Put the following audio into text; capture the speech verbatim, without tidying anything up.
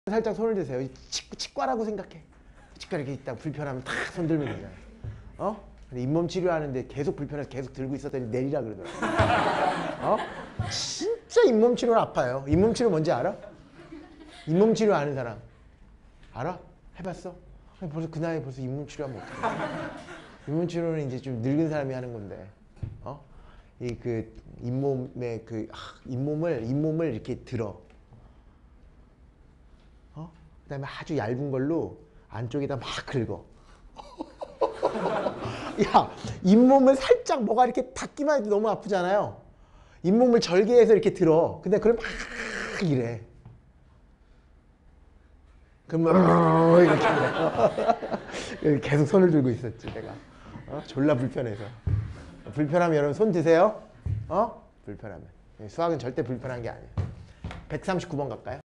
살짝 손을 드세요. 치, 치과라고 생각해. 치과 이렇게 있다 불편하면 탁 손 들면 되잖아. 어? 근데 잇몸 치료하는데 계속 불편해서 계속 들고 있었더니 내리라 그러더라고. 어? 진짜 잇몸 치료는 아파요. 잇몸 치료 뭔지 알아? 잇몸 치료 아는 사람 알아? 해봤어? 아니, 벌써 그 나이에 벌써 잇몸 치료하면 어떡해. 잇몸 치료는 이제 좀 늙은 사람이 하는 건데, 어? 이 그 잇몸에 그 하, 잇몸을 잇몸을 이렇게 들어. 어? 그다음에 아주 얇은 걸로 안쪽에다 막 긁어. 야, 잇몸을 살짝 뭐가 이렇게 닿기만 해도 너무 아프잖아요. 잇몸을 절개해서 이렇게 들어. 근데 그걸 막 이래. 그러면 이렇게 계속 손을 들고 있었지 내가. 어? 졸라 불편해서. 불편하면 여러분 손 드세요. 어? 불편하면. 수학은 절대 불편한 게 아니야. 백삼십구 번 갈까요?